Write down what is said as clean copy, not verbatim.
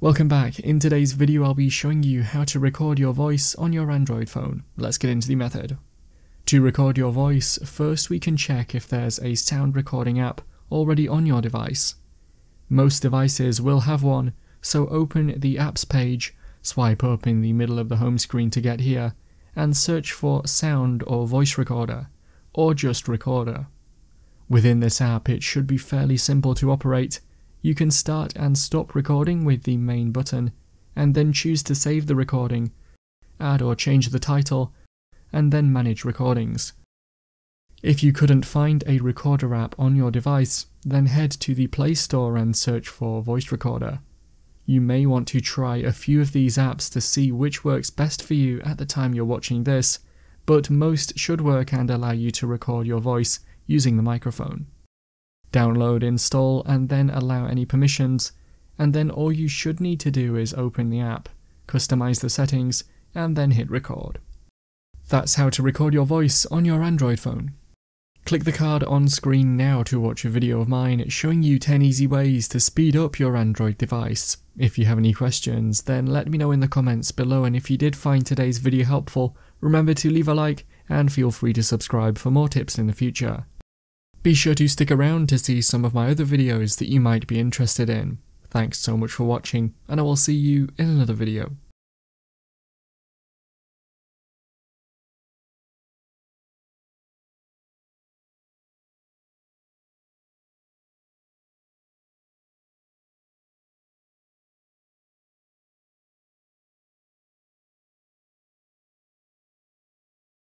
Welcome back. In today's video I'll be showing you how to record your voice on your Android phone. Let's get into the method. To record your voice, first we can check if there's a sound recording app already on your device. Most devices will have one, so open the apps page, swipe up in the middle of the home screen to get here, and search for sound or voice recorder, or just recorder. Within this app it should be fairly simple to operate. You can start and stop recording with the main button, and then choose to save the recording, add or change the title, and then manage recordings. If you couldn't find a recorder app on your device, then head to the Play Store and search for voice recorder. You may want to try a few of these apps to see which works best for you at the time you're watching this, but most should work and allow you to record your voice using the microphone. Download, install, and then allow any permissions, and then all you should need to do is open the app, customize the settings, and then hit record. That's how to record your voice on your Android phone. Click the card on screen now to watch a video of mine showing you 10 easy ways to speed up your Android device. If you have any questions, then let me know in the comments below, and if you did find today's video helpful, remember to leave a like and feel free to subscribe for more tips in the future. Be sure to stick around to see some of my other videos that you might be interested in. Thanks so much for watching, and I will see you in another video.